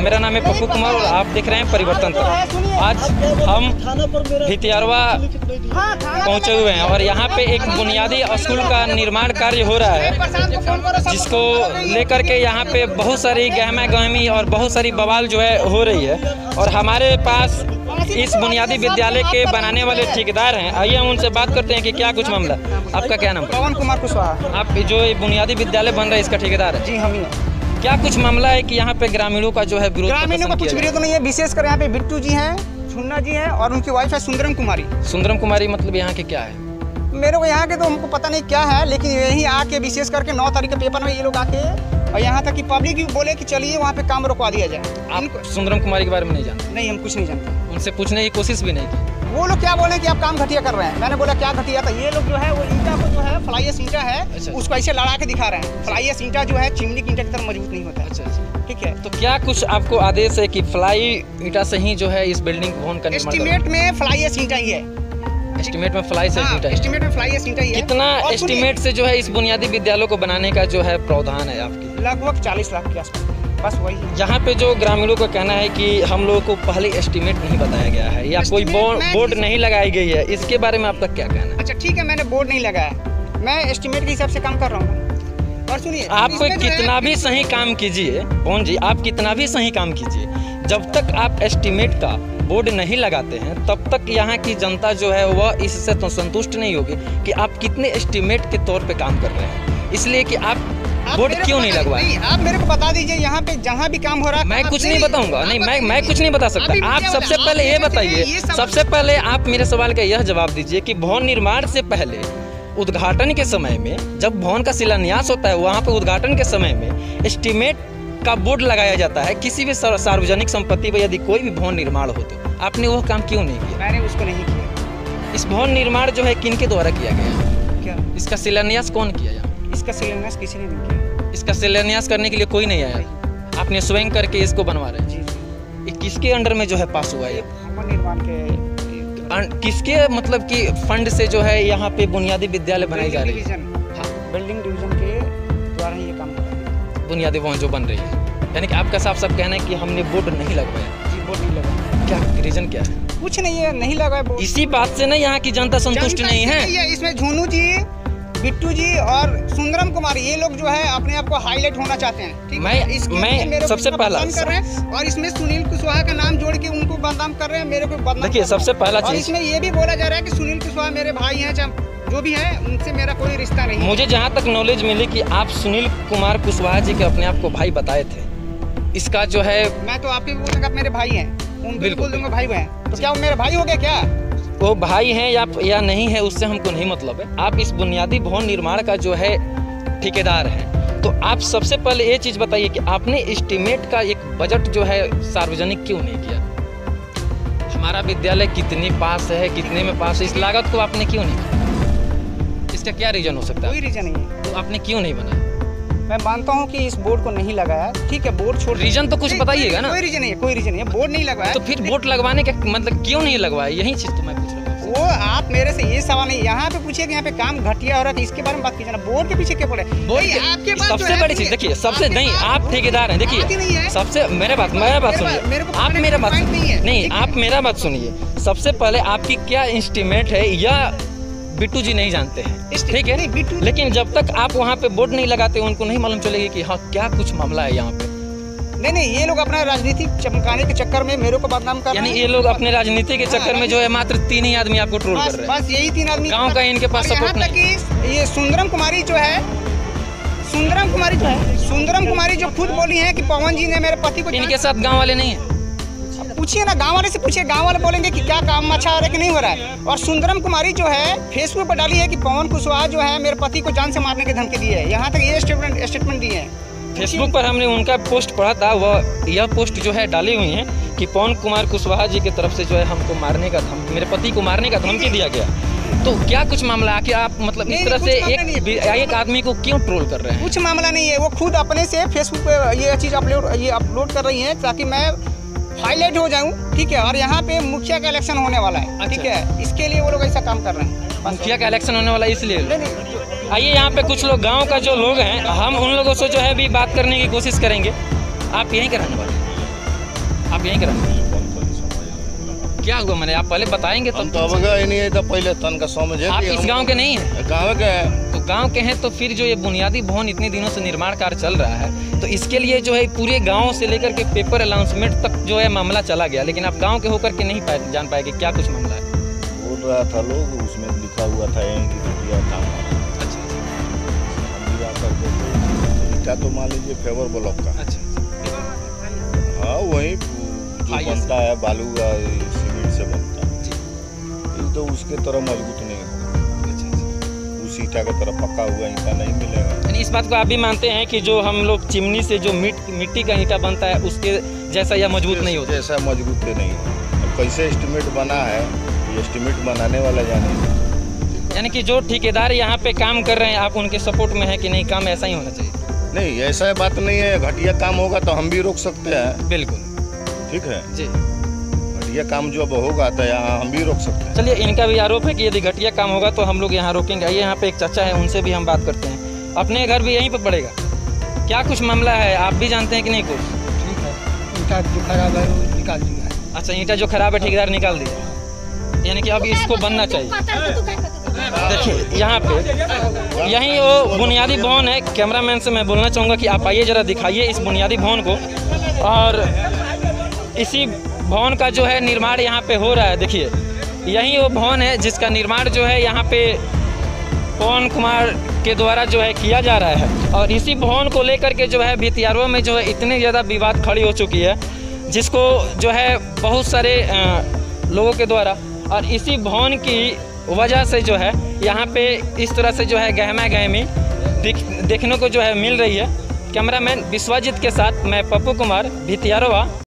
मेरा नाम है पप्पू कुमार और आप देख रहे हैं परिवर्तन तक। आज हम भितियारवा पहुंचे हुए हैं और यहाँ पे एक बुनियादी स्कूल का निर्माण कार्य हो रहा है, जिसको लेकर के यहाँ पे बहुत सारी गहमा गहमी और बहुत सारी बवाल जो है हो रही है। और हमारे पास इस बुनियादी विद्यालय के बनाने वाले ठेकेदार हैं। आइए हम उनसे बात करते हैं कि क्या कुछ मामला। आपका क्या नाम? पवन कुमार कुशवाहा। आप जो बुनियादी विद्यालय बन रहा है इसका ठेकेदार है? जी हम ही हैं। क्या कुछ मामला है कि यहाँ पे ग्रामीणों का जो है विरोध? ग्रामीणों का कुछ विरोध नहीं है, विशेषकर यहाँ पे बिट्टू जी हैं, छुन्ना जी हैं और उनकी वाइफ है सुंदरम कुमारी। सुंदरम कुमारी मतलब यहाँ के क्या है? मेरे को यहाँ के तो हमको पता नहीं क्या है, लेकिन यही आके विशेष करके 9 तारीख के पेपर में ये लोग आके और यहाँ तक कि पब्लिक भी बोले कि चलिए वहाँ पे काम रुकवा दिया जाए। आप सुंदरम कुमारी के बारे में नहीं जानते? नहीं, हम कुछ नहीं जानते। उनसे पूछने की कोशिश भी नहीं की? वो लोग क्या बोले कि आप काम घटिया कर रहे हैं। मैंने बोला क्या घटिया था? ये लोग जो है वो ईंटा को जो है फ्लाईएस ईंटा है, अच्छा। उसको ऐसे लड़ा के दिखा रहे हैं। फ्लाईएस ईंटा जो है चिमनी की ईंटा की तरह मजबूत नहीं होता है। अच्छा, ठीक है। तो क्या कुछ आपको आदेश है कि फ्लाई ईंटा से ही जो है इस बिल्डिंग भवन का निर्माण? एस्टीमेट में फ्लाईएस ईंटा ही है। एस्टीमेट में फ्लाई से ईंटा है? एस्टीमेट में फ्लाईएस ईंटा ही है। कितना एस्टीमेट से जो है इस बुनियादी विद्यालय को बनाने का जो है प्रावधान है आपकी? लगभग 40 लाख के आसपास, बस वही। यहाँ पे जो ग्रामीणों का कहना है कि हम लोगों को पहले एस्टीमेट नहीं बताया गया है या कोई बोर्ड नहीं लगाई गई है, इसके बारे में आपका क्या कहना है? अच्छा ठीक है, मैंने बोर्ड नहीं लगाया, मैं एस्टीमेट के हिसाब से काम कर रहा हूँ। और सुनिए, आप कितना भी सही काम कीजिए पवन जी, आप कितना भी सही काम कीजिए, जब तक आप एस्टीमेट का बोर्ड नहीं लगाते हैं तब तक यहाँ की जनता जो है वह इससे तो संतुष्ट नहीं होगी कि आप कितने एस्टीमेट के तौर पे काम कर रहे हैं। इसलिए कि आप बोर्ड क्यों नहीं लगवाए? आप मेरे को बता दीजिए यहाँ पे जहाँ भी काम हो रहा है। मैं कुछ नहीं बताऊंगा, नहीं मैं कुछ नहीं बता सकता। आप सबसे पहले ये बताइए, सबसे पहले आप मेरे सवाल का यह जवाब दीजिए कि भवन निर्माण से पहले उद्घाटन के समय में, जब भवन का शिलान्यास होता है वहाँ पे उद्घाटन के समय में एस्टीमेट का बोर्ड लगाया जाता है किसी भी सार्वजनिक संपत्ति पर यदि कोई भी भवन निर्माण हो तो आपने वह काम क्यों नहीं किया? मैंने उसको नहीं किया। इस भवन निर्माण जो है किनके द्वारा किया गया? क्या इसका शिलान्यास कौन किया? इसका शिलान्यास किसी ने नहीं किया। इसका शिलान्यास करने के लिए कोई नहीं आया, आपने स्वयं करके इसको बनवा रहे हैं? जी। ये किसके अंडर में जो है पास हुआ है? भवन निर्माण के किसके मतलब कि फंड से जो है यहाँ पे बुनियादी विद्यालय बनाई जा रही है? बिल्डिंग डिवीजन के द्वारा ये काम हो रहा है, बुनियादी भवन जो बन रही है। यानी कि आपका साफ कहना है कि हमने बोर्ड नहीं लगवाया? जी, बोर्ड नहीं लगा। क्या रीजन क्या है? कुछ नहीं है, नहीं लगा बोर्ड। इसी बात से ना यहाँ की जनता संतुष्ट नहीं है। इसमें झुनू जी, बिट्टू जी और सुंदरम कुमारी ये लोग जो है अपने आप को हाईलाइट होना चाहते हैं। ठीक है? मैं सबसे पहला कर रहे हैं और इसमें सुनील कुशवाहा का नाम जोड़ के उनको बदनाम कर रहे हैं, मेरे को बदनाम। देखिए सबसे पहला चीज, इसमें ये भी बोला जा रहा है कि सुनील कुशवाहा मेरे भाई हैं, जो भी है उनसे मेरा कोई रिश्ता नहीं। मुझे जहाँ तक नॉलेज मिली कि आप सुनील कुमार कुशवाहा जी के अपने आप को भाई बताए थे, इसका जो है मैं तो आपके बोलूँगा आप मेरे भाई हैं, उनको बोल दूंगा भाई हैं, तो क्या वो मेरे भाई हो गया? क्या वो भाई हैं या नहीं है उससे हमको नहीं मतलब है। आप इस बुनियादी भवन निर्माण का जो है ठेकेदार हैं, तो आप सबसे पहले ये चीज़ बताइए कि आपने एस्टीमेट का एक बजट जो है सार्वजनिक क्यों नहीं किया? हमारा विद्यालय कितनी पास है, कितने में पास है, इस लागत को आपने क्यों नहीं किया? इसका क्या रीजन हो सकता है? कोई रीजन नहीं है। तो आपने क्यों नहीं बनाया? मैं मानता हूँ कि इस बोर्ड को नहीं लगाया, ठीक है, बोर्ड छोड़। रीजन तो कुछ बताइएगा ना। कोई रीजन नहीं है, कोई रीजन नहीं है, बोर्ड नहीं लगाया। तो फिर बोर्ड लगवाने का मतलब क्यों नहीं लगवाया? यही चीज तो मैं पूछ रहा हूँ। वो आप मेरे से ये सवाल नहीं, यहाँ पे पूछिए कि यहाँ पे काम घटिया हो रहा है, इसके बारे में बात कीजिए ना। बोर्ड के पीछे क्या पड़े? आपके पास सबसे बड़ी चीज देखिए, सबसे नहीं, आप ठेकेदार हैं, देखिए सबसे मेरा बात सुनिए, आप मेरा बात नहीं, आप मेरा बात सुनिए। सबसे पहले आपकी क्या एस्टीमेट है या बिट्टू जी नहीं जानते हैं, ठीक है, लेकिन जब तक आप वहाँ पे बोर्ड नहीं लगाते उनको नहीं मालूम चलेगी कि हाँ क्या कुछ मामला है यहाँ पे। नहीं, ये लोग अपना राजनीति चमकाने के चक्कर में मेरे को बदनाम कर रहे हैं। यानी ये लोग अपने राजनीति के चक्कर में जो है मात्र 3 ही आदमी आपको ट्रोल कर रहे हैं? बस यही 3 आदमी। गाँव का इनके पास सपोर्ट नहीं। ये सुंदरम कुमारी जो है, सुंदरम कुमारी जो खुद बोली है कि पवन जी ने मेरे पति को। इनके साथ गाँव वाले नहीं है? पूछिए ना, गांव वाले से पूछिए, गांव वाले बोलेंगे कि क्या काम अच्छा हो रहा है कि नहीं हो रहा है। और सुंदरम कुमारी जो है फेसबुक पर डाली है कि पवन कुशवाहा जो है मेरे पति को जान से मारने की धमकी दी है, यहाँ तक ये स्टेटमेंट दिए हैं। फेसबुक पर हमने उनका पोस्ट पढ़ा था, वह यह पोस्ट जो है डाली हुई है कि पवन कुमार कुशवाहा जी की तरफ से जो है हमको मारने का मेरे पति को मारने का धमकी दिया गया। तो क्या कुछ मामला आखिर आप मतलब इस तरह से एक आदमी को क्यों ट्रोल कर रहे हैं? कुछ मामला नहीं है, वो खुद अपने से फेसबुक पे ये चीज़ अपलोड कर रही है ताकि मैं हाईलाइट हो जाऊं, ठीक है। और यहाँ पे मुखिया का इलेक्शन होने वाला है, ठीक है, इसके लिए वो लोग ऐसा काम कर रहे हैं। मुखिया का इलेक्शन होने वाला है इसलिए। आइए यहाँ पे कुछ लोग गांव का जो लोग हैं, हम उन लोगों से जो है भी बात करने की कोशिश करेंगे। आप यहीं कराने वाले? आप यहीं करा? क्या हुआ मैंने, आप पहले बताएंगे हम तो अब गए नहीं है तो पहले तन का समझे। आप इस गांव के नहीं हैं? गाँव के है। तो गांव के हैं तो फिर जो ये बुनियादी भवन इतने दिनों से निर्माण कार्य चल रहा है, तो इसके लिए जो है पूरे गांव से लेकर के पेपर अनाउंसमेंट तक जो है मामला चला गया, लेकिन आप गांव के होकर के नहीं जान पाए कि क्या कुछ मामला है। बोल रहा था लोग, उसमें लिखा हुआ था काम। अच्छा क्या तो मान लीजिए फेवर ब्लॉक का। अच्छा, हाँ वही जो बनता है बालू का सीमेंट से बनता है, ये तो उसके तरह मजबूत नहीं होगा। उस ईटा की तरह पक्का हुआ ईटा नहीं मिलेगा। यानी इस बात को आप भी मानते हैं कि जो हम लोग चिमनी से जो मिट्टी का ईटा बनता है उसके जैसा यह मजबूत नहीं होता? जैसा मजबूत नहीं होता। अब कैसे एस्टिमेट बना है, एस्टिमेट बनाने वाला जाने। यानी कि जो ठेकेदार यहाँ पे काम कर रहे हैं आप उनके सपोर्ट में है कि नहीं काम ऐसा ही होना चाहिए? नहीं, ऐसा बात नहीं है। घटिया काम होगा तो हम भी रोक सकते हैं। बिल्कुल, ठीक है जी। घटिया काम जब होगा तो यहाँ हम भी रोक सकते हैं। चलिए, इनका भी आरोप है कि यदि घटिया काम होगा तो हम लोग यहाँ रोकेंगे। आइए, यहाँ पे एक चाचा है, उनसे भी हम बात करते हैं। अपने घर भी यहीं पर पड़ेगा? क्या कुछ मामला है, आप भी जानते हैं कि नहीं कुछ? ठीक है, ईटा जो खराब है वो निकाल दिया है। अच्छा, ईटा जो खराब है ठेकेदार निकाल दिया, यानी कि अब इसको बनना चाहिए। देखिए यहाँ पे यही वो बुनियादी भवन है। कैमरामैन से मैं बोलना चाहूँगा कि आप आइए ज़रा दिखाइए इस बुनियादी भवन को। और इसी भवन का जो है निर्माण यहाँ पे हो रहा है। देखिए यही वो भवन है जिसका निर्माण जो है यहाँ पे पवन कुमार के द्वारा जो है किया जा रहा है। और इसी भवन को लेकर के जो है भितियारवा में जो है इतनी ज़्यादा विवाद खड़ी हो चुकी है, जिसको जो है बहुत सारे लोगों के द्वारा, और इसी भवन की वजह से जो है यहाँ पे इस तरह से जो है गहमा गहमी देखने को जो है मिल रही है। कैमरामैन विश्वजीत के साथ मैं पप्पू कुमार, भितियारवा।